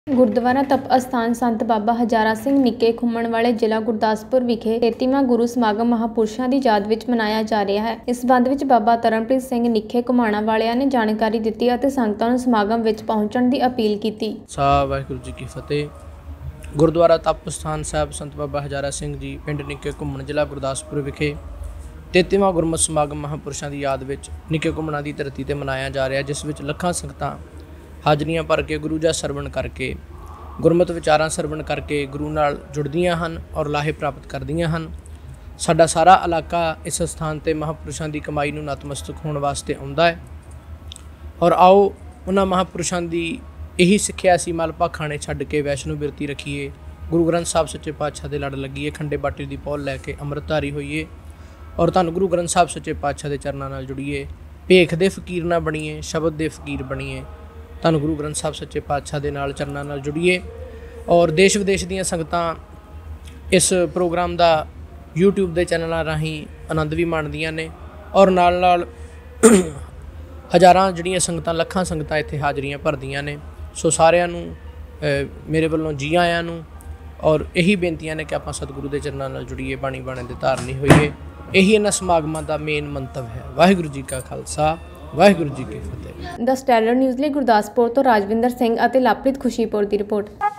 गुरुद्वारा तप अस्थान संत बाबा हजारा सिंह निक्के घुम्मण वाले जिला गुरदासपुर विखे 33वां गुरु समागम महापुरुषों की याद विच मनाया जा रहा है। इस संबंध विच बाबा तरनप्रीत सिंह निक्के घुमाणा वालियां ने जानकारी दी और संगतां नूं समागम विच पहुंचण दी अपील की। वाहिगुरू जी की फतेह। गुरुद्वारा तप अस्थान साहब संत बाबा हजारा सिंह जी पिंड निक्के घुम्मण जिला गुरदासपुर विखे 33वां गुरमत समागम महापुरुषों की याद विच निक्के घुम्मणा की धरती ते मनाया जा रहा है, जिस विच लखां संगतां हाजरियां भर के गुरु जा सरवण करके गुरमत विचारां सरवण करके गुरु नाल जुड़दियां हन और लाहे प्राप्त करदियां हन। साडा सारा इलाका इस स्थान ते महापुरुषों की कमाई नूं नतमस्तक होने वास्ते आउंदा है और आओ उन्हां महापुरुषों की यही सिक्ख्या असीं मल भाखां ने छड्ड के वैष्णो बिरती रखीए, गुरु ग्रंथ साहब सच्चे पातशाह दे लड़ लगीए, खंडे बाटे की पौल लैके अमृतधारी होईए और धन गुरु ग्रंथ साहब सच्चे पातशाह के चरनां नाल जुड़ीए, भेख दे फकीर ना बणीए, शब्द दे फकीर बणीए, धन गुरु ग्रंथ साहब सच्चे पातशाह के नाल चरनां नाल जुड़ीए। और देश विदेश दीयां संगतां इस प्रोग्राम का यूट्यूब के चैनलों राही आनंद भी माणदियां ने और नाल नाल हज़ारां जिहड़ियां संगतां लखां संगतां इत्थे हाजरियां भरदियां ने। सो सारिआं नूं मेरे वल्लों जी आयां नूं और यही बेनतियां ने कि आपां सतगुरु के चरनां नाल जुड़ीए, बाणी बाणे दे धारनी होईए। यही इन्हां समागमां दा मेन मंतव है। वाहिगुरू जी का खालसा, वाहिगुरू जी की फतेह। द स्टैंडर्ड न्यूज़ ਲਈ गुरदासपुर तो राजविंदर सिंह ਅਤੇ लवप्रीत खुशीपुर की रिपोर्ट।